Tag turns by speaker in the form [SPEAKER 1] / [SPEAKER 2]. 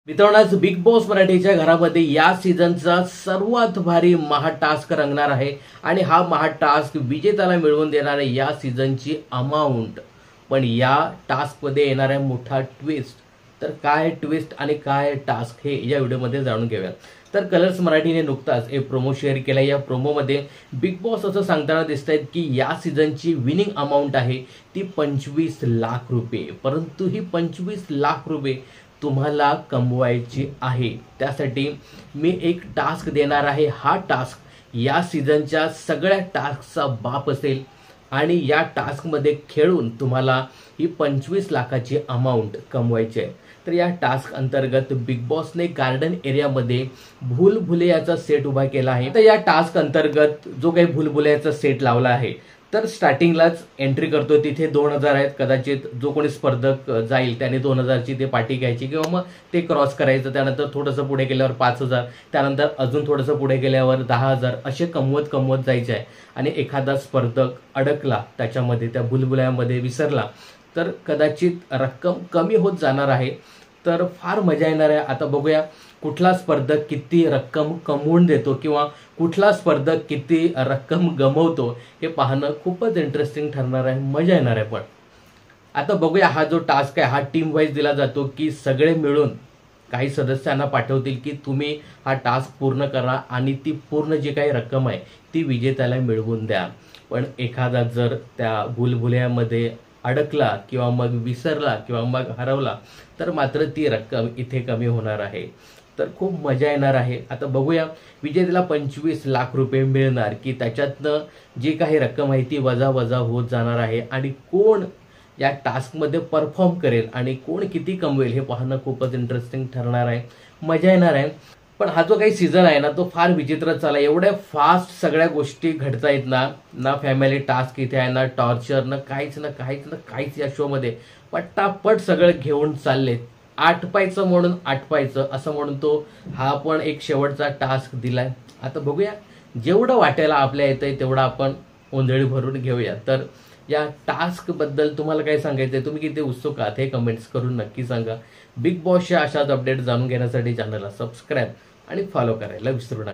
[SPEAKER 1] मित्रांनो, आज big boss मराठीच्या घरामध्ये या सीझनचा सर्वात भारी महा टास्क रंगणार आहे आणि हा महा टास्क विजेत्याला मिळवून देणार आहे या सीझनची अमाऊंट. पण या टास्कमध्ये येणारा मोठा ट्विस्ट, तर काय ट्विस्ट आणि काय टास्क हे या व्हिडिओमध्ये जाणून घेऊया. तर कलर्स मराठीने नुकताच एक प्रोमो शेअर केला. या प्रोमोमध्ये बिग बॉस असं सांगताना दिसत आहेत की या सीझनची विनिंग अमाऊंट आहे ती 25 लाख रुपये. परंतु ही 25 लाख रुपये तुम्हाला कमवायची आहे. त्यासाठी मी एक टास्क देणार आहे. हा टास्क या सीझनच्या सगळ्या टास्कचा बाप असेल आणि या टास्कमध्ये खेळून तुम्हाला ही 25 लाखाची अमाऊंट कमवायची आहे. तर या टास्क अंतर्गत बिग बॉसने गार्डन एरियामध्ये भूलभुलैयाचा सेट उभा केला आहे. तर या टास्क अंतर्गत जो काही भूलभुलैयाचा सेट लावला आहे, तर स्टार्टिंगलाच एंट्री करतो तिथे 2000 आहेत. कदाचित जो कोणी स्पर्धक जाईल त्याने 2000ची ते पाटी घ्यायची किंवा मग ते क्रॉस करायचं. त्यानंतर थोडंसं पुढे गेल्यावर 5000, त्यानंतर अजून थोडंसं पुढे गेल्यावर 10000 असे कमवत जायचे आहे. आणि एखादा स्पर्धक अडकला त्याच्यामध्ये, त्या भूलभुलैयामध्ये विसरला, तर कदाचित रक्कम कमी होत जाणार आहे. तर फार मजा येणार आहे. आता बघूया कुठला स्पर्धक किती रक्कम कमवून देतो किंवा कुठला स्पर्धक किती रक्कम गमवतो हे पाहणं खूपच इंटरेस्टिंग ठरणार आहे. मजा येणार आहे. पण आता बघूया हा जो टास्क आहे हा टीम वाईज दिला जातो की सगळे मिळून काही सदस्यांना पाठवतील की तुम्ही हा टास्क पूर्ण करा आणि ती पूर्ण जी काही रक्कम आहे ती विजेत्याला मिळवून द्या. पण एखादा जर त्या भूलभुलैयामध्ये अडकला किंवा मग विसरला किंवा मग हरवला तर मात्र ती रक्कम इथे कमी होणार आहे. तर खूप मजा येणार आहे. आता बघूया विजेत्याला 25 लाख रुपये मिळणार की त्याच्यातनं जी काही रक्कम आहे ती वजा होत जाणार आहे. आणि कोण या टास्कमध्ये परफॉर्म करेल आणि कोण किती कमवेल हे पाहणं खूपच इंटरेस्टिंग ठरणार आहे. मजा येणार आहे. पण हा जो काही सीझन आहे ना तो फार विचित्र चालला. एवढ्या फास्ट सगळ्या गोष्टी घडतायत ना फॅमिली टास्क इथे आहे, ना टॉर्चर, ना काहीच या शोमध्ये. पट्टापट सगळं घेऊन चालले. आटपायचं म्हणून आटपायचं असं म्हणून तो हा पण एक शेवटचा टास्क दिलाय. आता बघूया जेवढं वाटायला आपल्या येतंय तेवढं आपण ओंजळी भरून घेऊया. तर या टास्क बद्दल तुम्हाला काय सांगायचंय, तुम्ही किती उत्सुक आहात हे कमेंट्स करून नक्की सांगा. बिग बॉसच्या अशाच अपडेट जाणून घेण्यासाठी चॅनलला सबस्क्राईब आणि फॉलो करायला विसरू नका.